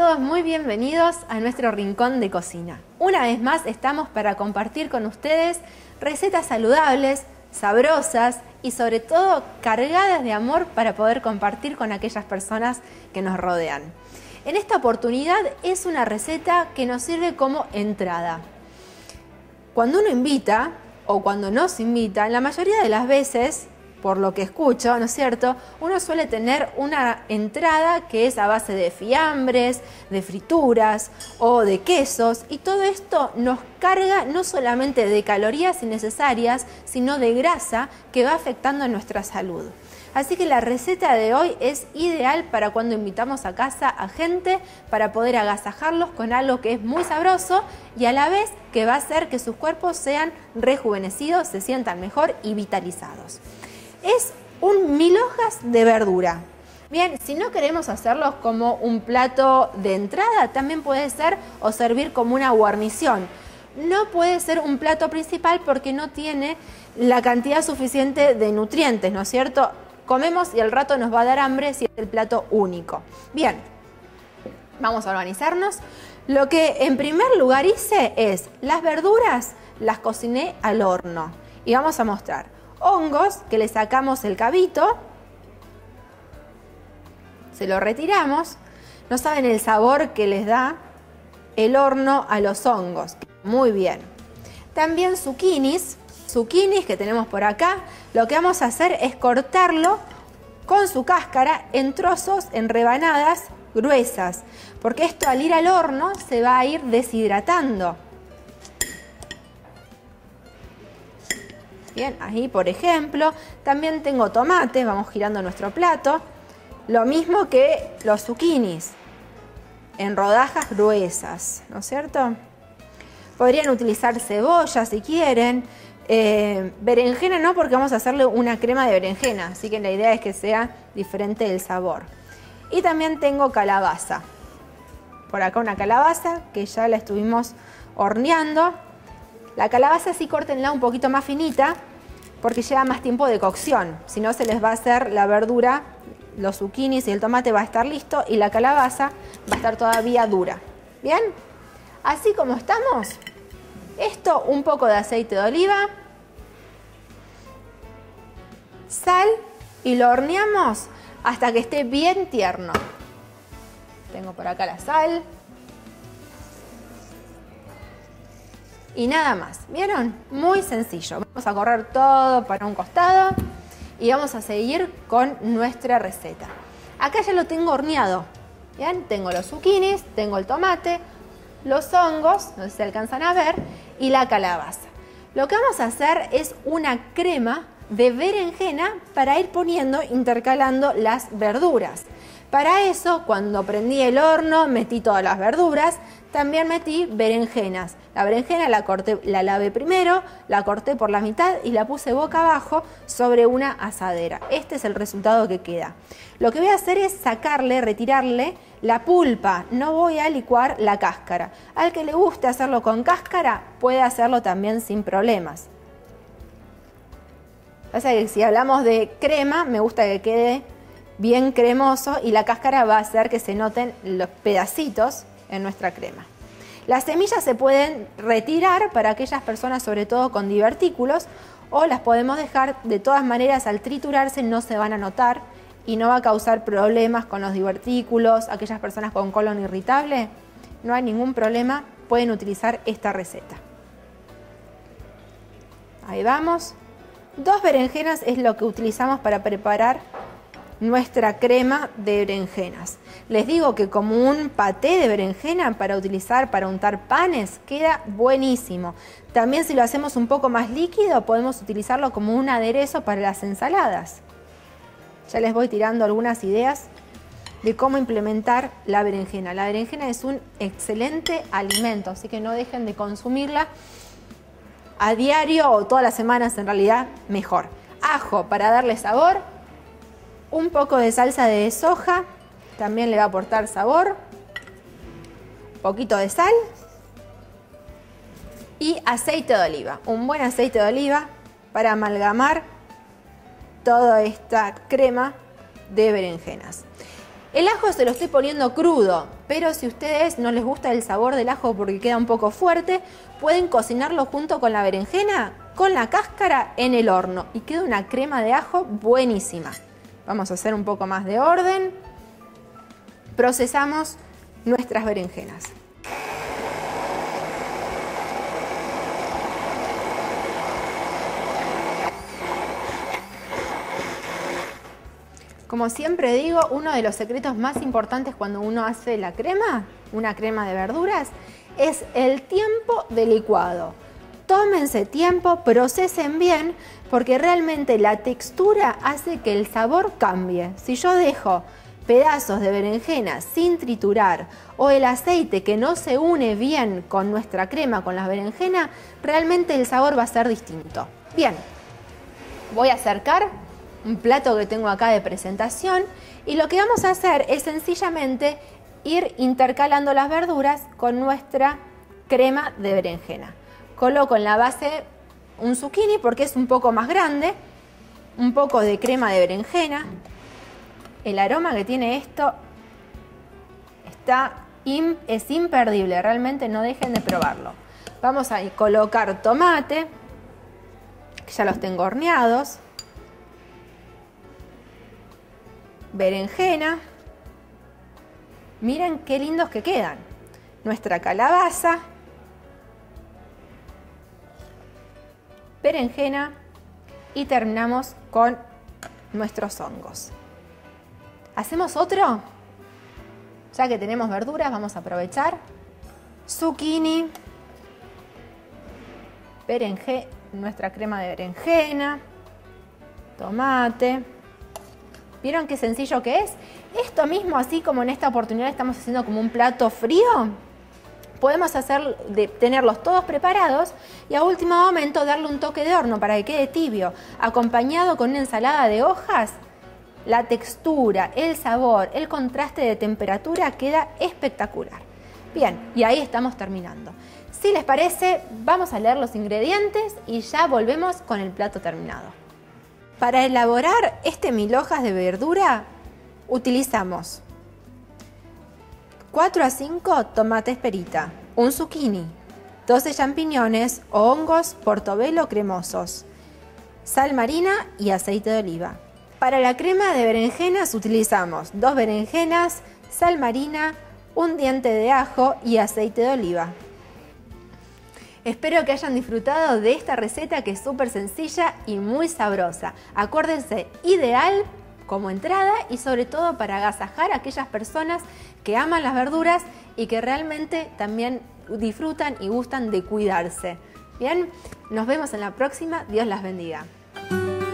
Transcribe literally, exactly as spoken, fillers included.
todos muy bienvenidos a nuestro rincón de cocina. Una vez más estamos para compartir con ustedes recetas saludables, sabrosas y sobre todo cargadas de amor para poder compartir con aquellas personas que nos rodean. En esta oportunidad es una receta que nos sirve como entrada. Cuando uno invita o cuando nos invitan, la mayoría de las veces, por lo que escucho, ¿no es cierto?, uno suele tener una entrada que es a base de fiambres, de frituras o de quesos, y todo esto nos carga no solamente de calorías innecesarias, sino de grasa que va afectando a nuestra salud. Así que la receta de hoy es ideal para cuando invitamos a casa a gente, para poder agasajarlos con algo que es muy sabroso y a la vez que va a hacer que sus cuerpos sean rejuvenecidos, se sientan mejor y vitalizados. Es un mil hojas de verdura. Bien, si no queremos hacerlos como un plato de entrada, también puede ser o servir como una guarnición. No puede ser un plato principal porque no tiene la cantidad suficiente de nutrientes, ¿no es cierto? Comemos y al rato nos va a dar hambre si es el plato único. Bien, vamos a organizarnos. Lo que en primer lugar hice es las verduras las cociné al horno y vamos a mostrar hongos que le sacamos el cabito, se lo retiramos. No saben el sabor que les da el horno a los hongos. Muy bien. También zucchinis, zucchinis que tenemos por acá. Lo que vamos a hacer es cortarlo con su cáscara en trozos, en rebanadas gruesas, porque esto al ir al horno se va a ir deshidratando. Bien, ahí por ejemplo, también tengo tomates, vamos girando nuestro plato, lo mismo que los zucchinis, en rodajas gruesas, ¿no es cierto? Podrían utilizar cebolla si quieren, eh, berenjena no, porque vamos a hacerle una crema de berenjena, así que la idea es que sea diferente el sabor. Y también tengo calabaza, por acá una calabaza que ya la estuvimos horneando. La calabaza sí córtenla un poquito más finita porque lleva más tiempo de cocción, si no se les va a hacer la verdura, los zucchinis y el tomate va a estar listo y la calabaza va a estar todavía dura. ¿Bien? Así como estamos, esto un poco de aceite de oliva, sal y lo horneamos hasta que esté bien tierno. Tengo por acá la sal. Y nada más, ¿vieron? Muy sencillo. Vamos a correr todo para un costado y vamos a seguir con nuestra receta. Acá ya lo tengo horneado. ¿Bien? Tengo los zucchinis, tengo el tomate, los hongos, no sé si se alcanzan a ver, y la calabaza. Lo que vamos a hacer es una crema de berenjena para ir poniendo, intercalando las verduras. Para eso, cuando prendí el horno, metí todas las verduras, también metí berenjenas. La berenjena la corté, la lavé primero, la corté por la mitad y la puse boca abajo sobre una asadera. Este es el resultado que queda. Lo que voy a hacer es sacarle, retirarle la pulpa. No voy a licuar la cáscara. Al que le guste hacerlo con cáscara, puede hacerlo también sin problemas. Pasa que si hablamos de crema, me gusta que quede bien cremoso y la cáscara va a hacer que se noten los pedacitos en nuestra crema. Las semillas se pueden retirar para aquellas personas, sobre todo con divertículos, o las podemos dejar. De todas maneras, al triturarse no se van a notar y no va a causar problemas con los divertículos. Aquellas personas con colon irritable, no hay ningún problema, pueden utilizar esta receta. Ahí vamos. Dos berenjenas es lo que utilizamos para preparar nuestra crema de berenjenas. Les digo que como un paté de berenjena para utilizar para untar panes queda buenísimo. También si lo hacemos un poco más líquido podemos utilizarlo como un aderezo para las ensaladas. Ya les voy tirando algunas ideas de cómo implementar la berenjena. La berenjena es un excelente alimento, así que no dejen de consumirla a diario o todas las semanas, en realidad mejor. Ajo para darle sabor. Un poco de salsa de soja, también le va a aportar sabor. Un poquito de sal. Y aceite de oliva. Un buen aceite de oliva para amalgamar toda esta crema de berenjenas. El ajo se lo estoy poniendo crudo. pero si a ustedes no les gusta el sabor del ajo porque queda un poco fuerte, pueden cocinarlo junto con la berenjena, con la cáscara en el horno y queda una crema de ajo buenísima. Vamos a hacer un poco más de orden. Procesamos nuestras berenjenas. Como siempre digo, uno de los secretos más importantes cuando uno hace la crema, una crema de verduras, es el tiempo de licuado. Tómense tiempo, procesen bien, porque realmente la textura hace que el sabor cambie. Si yo dejo pedazos de berenjena sin triturar o el aceite que no se une bien con nuestra crema, con la berenjena, realmente el sabor va a ser distinto. Bien, voy a acercar un plato que tengo acá de presentación y lo que vamos a hacer es sencillamente ir intercalando las verduras con nuestra crema de berenjena. Coloco en la base un zucchini porque es un poco más grande, un poco de crema de berenjena. El aroma que tiene esto está, es imperdible, realmente no dejen de probarlo. Vamos a colocar tomate, que ya los tengo horneados, berenjena, miren qué lindos que quedan, nuestra calabaza, berenjena y terminamos con nuestros hongos. ¿Hacemos otro? Ya que tenemos verduras, vamos a aprovechar. Zucchini, berenjena, nuestra crema de berenjena, tomate. ¿Vieron qué sencillo que es? Esto mismo, así como en esta oportunidad estamos haciendo como un plato frío, podemos hacer de tenerlos todos preparados y a último momento darle un toque de horno para que quede tibio, acompañado con una ensalada de hojas. La textura, el sabor, el contraste de temperatura queda espectacular. Bien, y ahí estamos terminando. Si les parece, vamos a leer los ingredientes y ya volvemos con el plato terminado. Para elaborar este mil hojas de verdura, utilizamos cuatro a cinco tomates perita, un zucchini, doce champiñones o hongos portobello cremosos, sal marina y aceite de oliva. Para la crema de berenjenas utilizamos dos berenjenas, sal marina, un diente de ajo y aceite de oliva. Espero que hayan disfrutado de esta receta que es súper sencilla y muy sabrosa. Acuérdense, ideal como entrada y sobre todo para agasajar a aquellas personas que aman las verduras y que realmente también disfrutan y gustan de cuidarse. Bien, nos vemos en la próxima. Dios las bendiga.